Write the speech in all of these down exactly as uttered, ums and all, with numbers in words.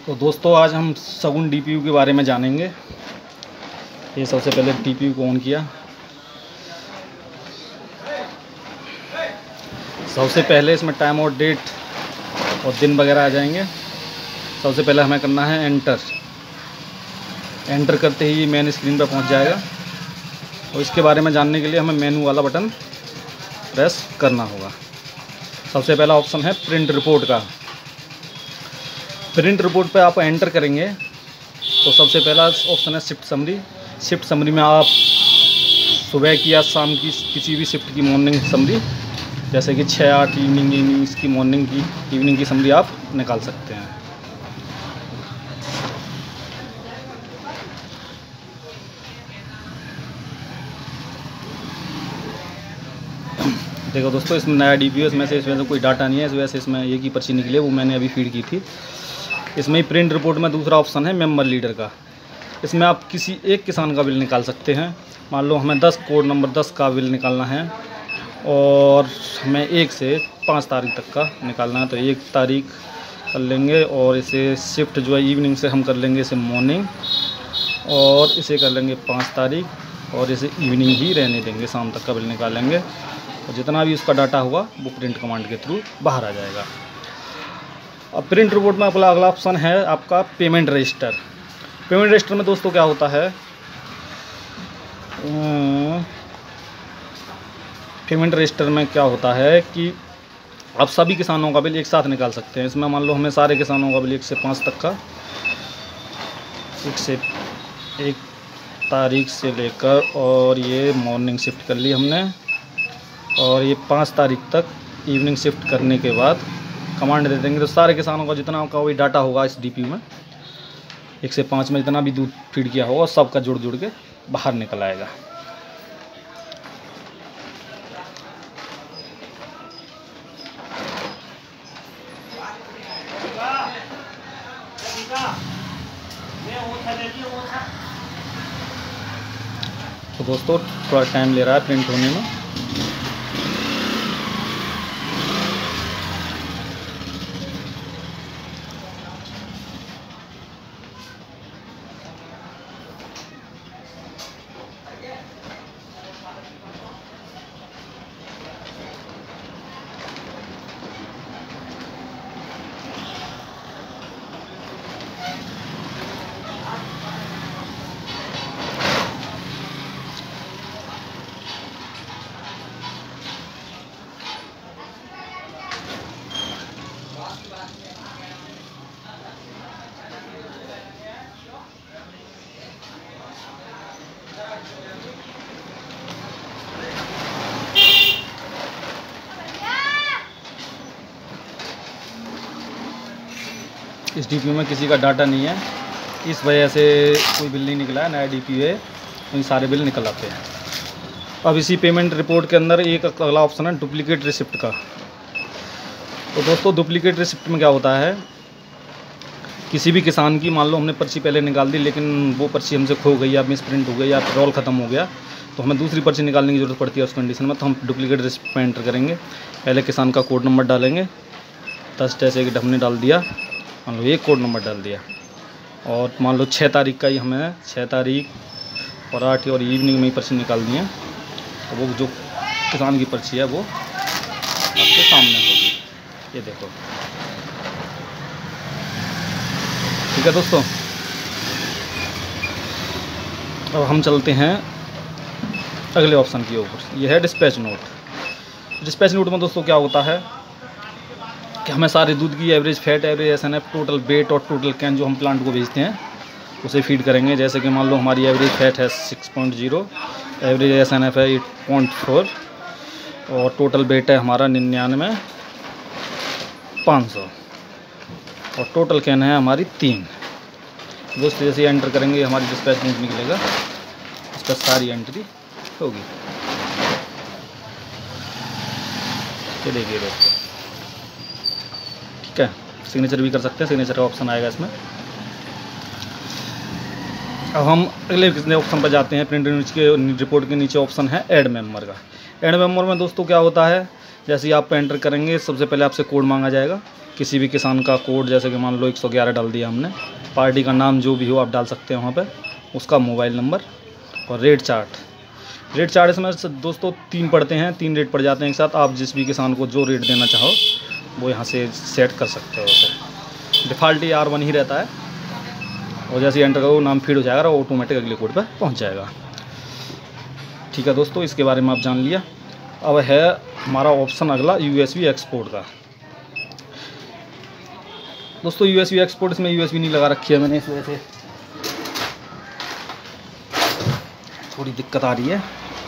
तो दोस्तों आज हम सगुन डीपीयू के बारे में जानेंगे। ये सबसे पहले डीपीयू को ऑन किया। सबसे पहले इसमें टाइम और डेट और दिन वगैरह आ जाएंगे। सबसे पहले हमें करना है एंटर। एंटर करते ही मेन स्क्रीन पर पहुंच जाएगा और इसके बारे में जानने के लिए हमें मेनू वाला बटन प्रेस करना होगा। सबसे पहला ऑप्शन है प्रिंट रिपोर्ट का। प्रिंट रिपोर्ट पे आप एंटर करेंगे तो सबसे पहला ऑप्शन है शिफ्ट समरी। शिफ्ट समरी में आप सुबह की या शाम की किसी भी शिफ्ट की मॉर्निंग समरी, जैसे कि छः आठ इवनिंग इवनिंग की मॉर्निंग की इवनिंग की समरी आप निकाल सकते हैं। देखो दोस्तों, इसमें नया डीपीयू, इसमें से इसमें से कोई डाटा नहीं है, इस वजह से इसमें एक ही पर्ची निकली है, वो मैंने अभी फीड की थी। इसमें ही प्रिंट रिपोर्ट में दूसरा ऑप्शन है मेंबर लीडर का। इसमें आप किसी एक किसान का बिल निकाल सकते हैं। मान लो हमें दस कोड नंबर दस का बिल निकालना है और हमें एक से पाँच तारीख तक का निकालना है, तो एक तारीख कर लेंगे और इसे शिफ्ट जो है इवनिंग से हम कर लेंगे इसे मॉर्निंग, और इसे कर लेंगे पाँच तारीख और इसे इवनिंग ही रहने देंगे, शाम तक का बिल निकालेंगे और जितना भी उसका डाटा होगा वो प्रिंट कमांड के थ्रू बाहर आ जाएगा। अब प्रिंट रिपोर्ट में अगला अगला ऑप्शन है आपका पेमेंट रजिस्टर। पेमेंट रजिस्टर में दोस्तों क्या होता है, पेमेंट रजिस्टर में क्या होता है कि आप सभी किसानों का बिल एक साथ निकाल सकते हैं। इसमें मान लो हमें सारे किसानों का बिल एक से पाँच तक का, एक से एक तारीख से लेकर, और ये मॉर्निंग शिफ्ट कर ली हमने, और ये पाँच तारीख तक इवनिंग शिफ्ट करने के बाद कमांड दे देंगे तो सारे किसानों का जितना का कोई डाटा होगा इस डीपीयू में, एक से पाँच में जितना भी दूध फीड किया होगा सबका जुड़ जुड़ के बाहर निकल आएगा। तो दोस्तों थोड़ा टाइम ले रहा है प्रिंट होने में। इस डीपीयू में किसी का डाटा नहीं है, इस वजह से कोई बिल नहीं निकला है। नया डीपीयू है तो सारे बिल निकल आते हैं। अब इसी पेमेंट रिपोर्ट के अंदर एक अगला ऑप्शन है डुप्लीकेट रिसिप्ट का। तो दोस्तों डुप्लीकेट रिसिप्ट में क्या होता है, किसी भी किसान की मान लो हमने पर्ची पहले निकाल दी लेकिन वो पर्ची हमसे खो गई या मिस प्रिंट हो गई या रोल ख़त्म हो गया, तो हमें दूसरी पर्ची निकालने की ज़रूरत पड़ती है उस कंडीशन में। तो हम डुप्लीकेट रिसिप्ट में एंटर करेंगे। पहले किसान का कोड नंबर डालेंगे, दस जैसे कि हमने डाल दिया, मान लो एक कोड नंबर डाल दिया, और मान लो छः तारीख का ही हमें छः तारीख और आठ और इवनिंग में ही पर्ची निकालनी है, तो वो जो किसान की पर्ची है वो आपके सामने होगी। ये देखो, ठीक है दोस्तों। अब हम चलते हैं अगले ऑप्शन की ओर। यह है डिस्पैच नोट। डिस्पैच नोट में दोस्तों क्या होता है कि हमें सारे दूध की average fat, average S N F, total weight और टोटल कैन जो हम प्लांट को भेजते हैं उसे फीड करेंगे। जैसे कि मान लो हमारी एवरेज फैट है six point zero, average S N F है एट पॉइंट फोर और टोटल वेट है हमारा निन्यानवे पाँच सौ और टोटल कैन है हमारी तीन। दोस्तों जैसे एंटर करेंगे हमारी डिस्पैच नोट निकलेगा, इस पर सारी एंट्री होगी। ये देखिए दोस्तों, ठीक है। सिग्नेचर भी कर सकते हैं, सिग्नेचर का ऑप्शन आएगा इसमें। अब हम अगले ऑप्शन पर जाते हैं। प्रिंट के रिपोर्ट के नीचे ऑप्शन है ऐड मेंबर का। ऐड मेंबर में दोस्तों क्या होता है, जैसे ही आप एंटर करेंगे सबसे पहले आपसे कोड मांगा जाएगा किसी भी किसान का कोड, जैसे कि मान लो एक सौ ग्यारह डाल दिया हमने, पार्टी का नाम जो भी हो आप डाल सकते हैं वहाँ पे, उसका मोबाइल नंबर और रेट चार्ट। रेट चार्ट इसमें दोस्तों तीन पड़ते हैं, तीन रेट पड़ जाते हैं एक साथ। आप जिस भी किसान को जो रेट देना चाहो वो यहाँ से सेट कर सकते हो। वैसे डिफ़ॉल्ट ही आर वन ही रहता है, और जैसे एंटर करो नाम फीड हो जाएगा और ऑटोमेटिक अगले कोड पर पहुँच जाएगा। ठीक है दोस्तों, इसके बारे में आप जान लिया। अब है हमारा ऑप्शन अगला यूएसबी एक्सपोर्ट का। दोस्तों यूएसबी एक्सपोर्ट, इसमें यूएसबी नहीं लगा रखी है मैंने, इस वजह से थोड़ी दिक्कत आ रही है।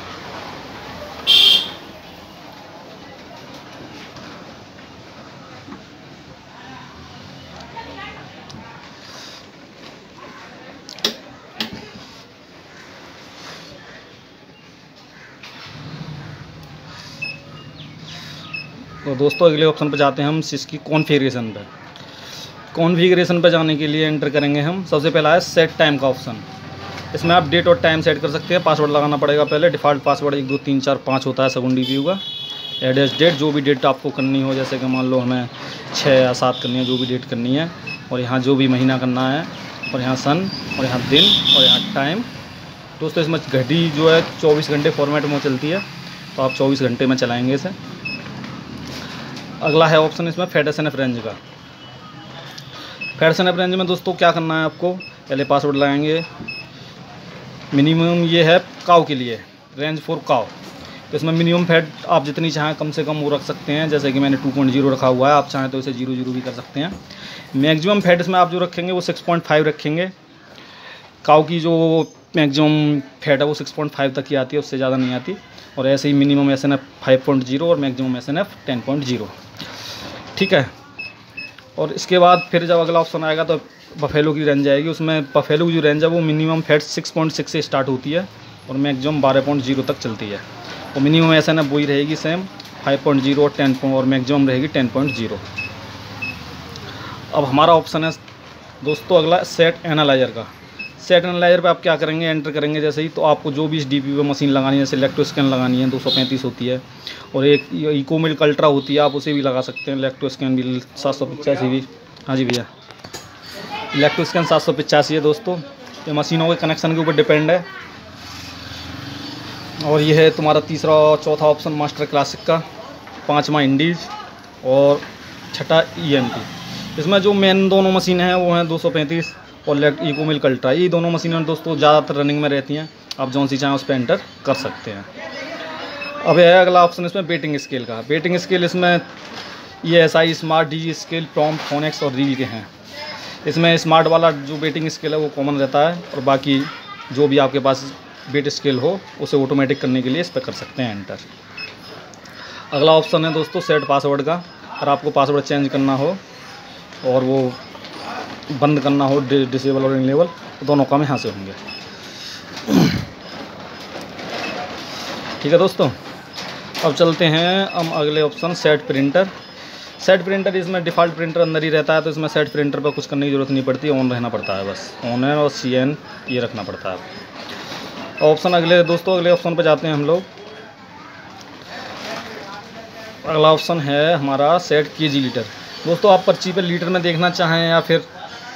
तो दोस्तों अगले ऑप्शन पर जाते हैं हम, इसकी कॉन्फ़िगरेशन पे। कॉन्फ़िगरेशन पे जाने के लिए एंटर करेंगे हम, सबसे पहला है सेट टाइम का ऑप्शन। इसमें आप डेट और टाइम सेट कर सकते हैं। पासवर्ड लगाना पड़ेगा पहले। डिफ़ॉल्ट पासवर्ड एक दो तीन चार पाँच होता है सेकंड डी का। एडेस डेट, जो भी डेट आपको करनी हो, जैसे कि मान लो हमें छः या सात करनी है, जो भी डेट करनी है, और यहाँ जो भी महीना करना है, और यहाँ सन, और यहाँ दिन, और यहाँ टाइम। दोस्तों इसमें घड़ी जो है चौबीस घंटे फॉर्मेट में चलती है, तो आप चौबीस घंटे में चलाएँगे इसे। अगला है ऑप्शन इसमें फेडरेशन ऑफ रेंज का। फेडरेशन ऑफ रेंज में दोस्तों क्या करना है आपको, पहले पासवर्ड लगाएंगे। मिनिमम ये है काव के लिए, रेंज फॉर काव। तो इसमें मिनिमम फेड आप जितनी चाहें कम से कम वो रख सकते हैं, जैसे कि मैंने टू पॉइंट ज़ीरो रखा हुआ है, आप चाहें तो इसे जीरो जीरो भी कर सकते हैं। मैक्सिमम फेड इसमें आप जो रखेंगे वो सिक्स पॉइंट फाइव रखेंगे। काव की जो मैक्सिमम फेड है वो सिक्स पॉइंट फाइव तक ही आती है, उससे ज़्यादा नहीं आती। और ऐसे ही minimum S N F five point zero और maximum S N F ten point zero. ठीक है। और इसके बाद फिर जब अगला ऑप्शन आएगा तो बफेलो की रेंज आएगी। उसमें बफेलो की जो रेंज है वो मिनिमम फेड सिक्स पॉइंट सिक्स से स्टार्ट होती है और मैक्सिमम बारह पॉइंट ज़ीरो तक चलती है। और मिनिमम एस एन एफ वही रहेगी सेम, फाइव पॉइंट ज़ीरो और टेन और मैक्सिमम रहेगी टेन पॉइंट ज़ीरो। अब हमारा ऑप्शन है दोस्तों अगला सेट एनालाइजर का। सेट एनालाइजर पे आप क्या करेंगे, एंटर करेंगे जैसे ही, तो आपको जो भी इस डी पी पे मशीन लगानी है, जैसे इलेक्ट्रो स्कैन लगानी है दो सौ पैंतीस होती है, और एक इको मिल्क अल्ट्रा होती है, आप उसे भी लगा सकते हैं। इलेक्ट्रो स्कैन भी सात सौ पचासी भी, हाँ जी भैया, इलेक्ट्रो स्कैन सात सौ पचासी है दोस्तों। ये मशीनों के कनेक्शन के ऊपर डिपेंड है। और ये है तुम्हारा तीसरा और चौथा ऑप्शन मास्टर क्लासिक का, पाँचवा इंडीज और छठा ई एम टी। इसमें जो मेन दोनों मशीन हैं वो हैं दो सौ पैंतीस और इको मिल्क अल्ट्रा। ये दोनों मशीनें दोस्तों ज़्यादातर रनिंग में रहती हैं, आप जौन सी चाहें उस पर एंटर कर सकते हैं। अब है अगला ऑप्शन इसमें बेटिंग स्केल का। बेटिंग स्केल इसमें ये S I smart D scale prompt फोनेक्स और रील के हैं। इसमें स्मार्ट वाला जो बेटिंग स्केल है वो कॉमन रहता है, और बाकी जो भी आपके पास बेट स्केल हो उसे ऑटोमेटिक करने के लिए इस पर कर सकते हैं एंटर। अगला ऑप्शन है दोस्तों सेट पासवर्ड का। अगर आपको पासवर्ड चेंज करना हो और वो बंद करना हो, डिसेबल और इनेबल, तो दोनों काम यहाँ से होंगे। ठीक है दोस्तों, अब चलते हैं हम अगले option set printer. Set printer इसमें डिफ़ॉल्ट प्रिंटर अंदर ही रहता है, तो इसमें सेट प्रिंटर पर कुछ करने की ज़रूरत नहीं पड़ती, ऑन रहना पड़ता है, बस ऑन है और सी एन ये रखना पड़ता है। ऑप्शन अगले दोस्तों अगले ऑप्शन पर जाते हैं हम लोग। अगला ऑप्शन है हमारा सेट के जी लीटर। दोस्तों आप पर्ची पर लीटर में देखना चाहें या फिर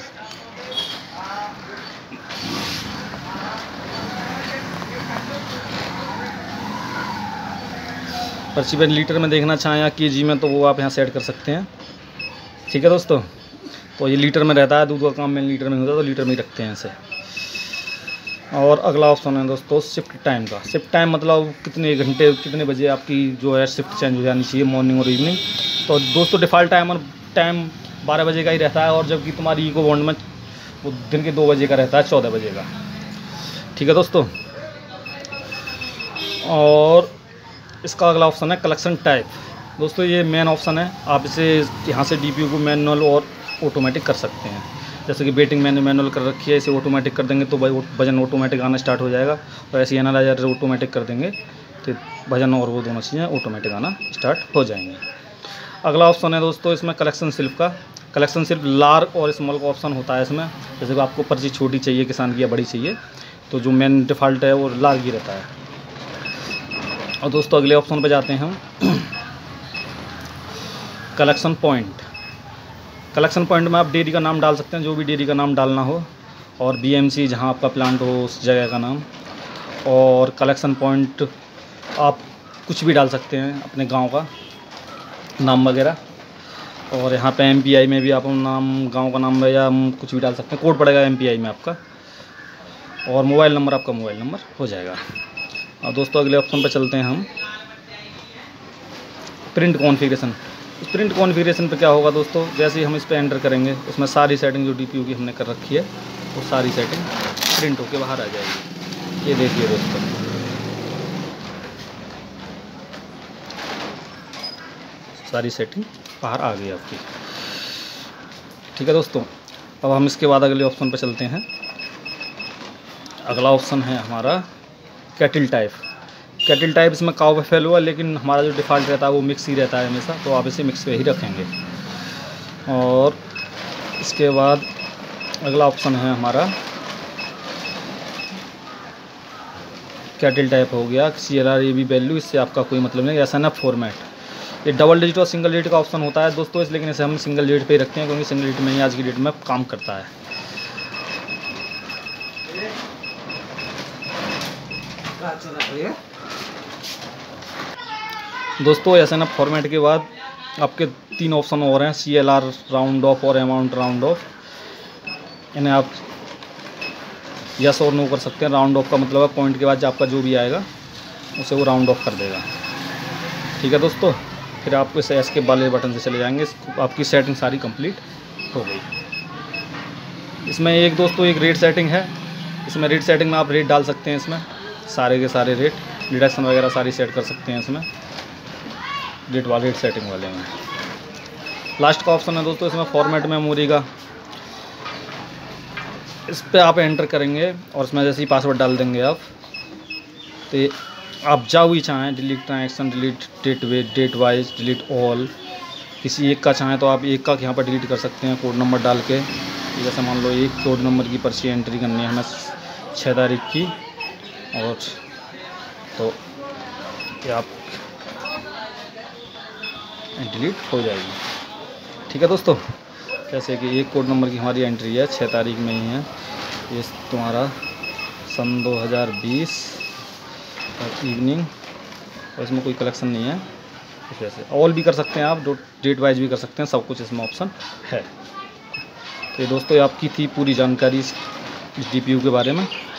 पर्ची पर लीटर में देखना चाहें या के जी में, तो वो आप यहाँ सेट कर सकते हैं। ठीक है दोस्तों, तो ये लीटर में रहता है, दूध का काम में लीटर में होता है, तो लीटर में ही रखते हैं इसे। और अगला ऑप्शन है दोस्तों शिफ्ट टाइम का। शिफ्ट टाइम मतलब कितने घंटे कितने बजे आपकी जो है शिफ्ट चेंज हो जानी चाहिए, मॉर्निंग और इवनिंग। तो दोस्तों डिफ़ॉल्ट टाइम टाइम बारह बजे का ही रहता है, और जबकि तुम्हारी इको बॉन्ड में वो दिन के दो बजे का रहता है, चौदह बजे का। ठीक है दोस्तों, और इसका अगला ऑप्शन है कलेक्शन टाइप। दोस्तों ये मेन ऑप्शन है, आप इसे यहाँ से डी पी यू को मैनुअल और ऑटोमेटिक कर सकते हैं। जैसे कि बेटिंग मैंने मैनुअल कर रखी है, इसे ऑटोमेटिक कर देंगे तो वजन ऑटोमेटिक आना स्टार्ट हो जाएगा, और ऐसे एनालाइजर ऑटोमेटिक कर देंगे तो वजन और वो दोनों चीज़ें ऑटोमेटिक आना स्टार्ट हो जाएंगे। अगला ऑप्शन है दोस्तों इसमें कलेक्शन स्लिप का। कलेक्शन स्लिप लार्ज और स्मॉल का ऑप्शन होता है इसमें। जैसे कि आपको पर्ची छोटी चाहिए किसान की या बड़ी चाहिए, तो जो मेन डिफ़ॉल्ट है वो लार्ज ही रहता है। और दोस्तों अगले ऑप्शन पे जाते हैं हम कलेक्शन पॉइंट। कलेक्शन पॉइंट में आप डेयरी का नाम डाल सकते हैं, जो भी डेयरी का नाम डालना हो, और बीएमसी जहां आपका प्लांट हो उस जगह का नाम, और कलेक्शन पॉइंट आप कुछ भी डाल सकते हैं अपने गांव का नाम वगैरह। और यहाँ पे एमपीआई में भी आप नाम गांव का नाम या कुछ भी डाल सकते हैं, कोड पड़ेगा एमपीआई में आपका, और मोबाइल नंबर आपका मोबाइल नंबर हो जाएगा। और दोस्तों अगले ऑप्शन पर चलते हैं हम, प्रिंट कॉन्फ़िगरेशन। इस प्रिंट कॉन्फ़िगरेशन पे क्या होगा दोस्तों, जैसे ही हम इस पर एंटर करेंगे उसमें सारी सेटिंग जो डीपीयू की हमने कर रखी है वो सारी सेटिंग प्रिंट होके बाहर आ जाएगी। ये देखिए दोस्तों, सारी सेटिंग बाहर आ गई आपकी। ठीक है दोस्तों, अब हम इसके बाद अगले ऑप्शन पर चलते हैं। अगला ऑप्शन है हमारा कैटल टाइप। कैटल टाइप इसमें काऊ बफेलो हुआ, लेकिन हमारा जो डिफ़ॉल्ट रहता है वो मिक्स ही रहता है हमेशा, तो आप इसे मिक्स पे ही रखेंगे। और इसके बाद अगला ऑप्शन है हमारा कैटल टाइप हो गया, C L R A B value, इससे आपका कोई मतलब नहीं। एस एन एफ फॉर्मेट, ये डबल डिजिट और सिंगल डिजिट का ऑप्शन होता है दोस्तों, इस लेकिन इसे हम सिंगल डिजिट पे ही रखते हैं क्योंकि सिंगल डिजिट में ही आज की डेट में काम करता है। दोस्तों एस एन एफ फॉर्मेट के बाद आपके तीन ऑप्शन और हैं, C L R round off और अमाउंट राउंड ऑफ। इन्हें आप यस और नो कर सकते हैं। राउंड ऑफ का मतलब है पॉइंट के बाद जो आपका जो भी आएगा उसे वो राउंड ऑफ कर देगा। ठीक है दोस्तों, फिर आपको इस एस के वाले बटन से चले जाएंगे, आपकी सेटिंग सारी कंप्लीट हो गई। इसमें एक दोस्तों एक रेट सेटिंग है, इसमें रेट सेटिंग में आप रेट डाल सकते हैं, इसमें सारे के सारे रेट डिडक्शन वगैरह सारी सेट कर सकते हैं इसमें रेट वाले रेट सेटिंग वाले में। लास्ट का ऑप्शन है दोस्तों इसमें फॉर्मेट मेमोरी का, इस पर आप एंटर करेंगे और इसमें जैसे ही पासवर्ड डाल देंगे आप, तो आप जाओ ही चाहें delete transaction, delete date way date wise, delete all, किसी एक का चाहें तो आप एक का यहाँ पर डिलीट कर सकते हैं कोड नंबर डाल के। जैसे मान लो एक कोड नंबर की पर्ची एंट्री करनी है हमें छः तारीख की, और तो ये आप डिलीट हो जाएगी। ठीक है दोस्तों, जैसे कि एक कोड नंबर की हमारी एंट्री है छः तारीख में ही है, ये तुम्हारा सन दो हज़ार बीस और इवनिंग, और इसमें कोई कलेक्शन नहीं है, इस वजह से ऑल भी कर सकते हैं आप, डेट वाइज भी कर सकते हैं, सब कुछ इसमें ऑप्शन है। तो ये दोस्तों आपकी थी पूरी जानकारी इस डीपीयू के बारे में।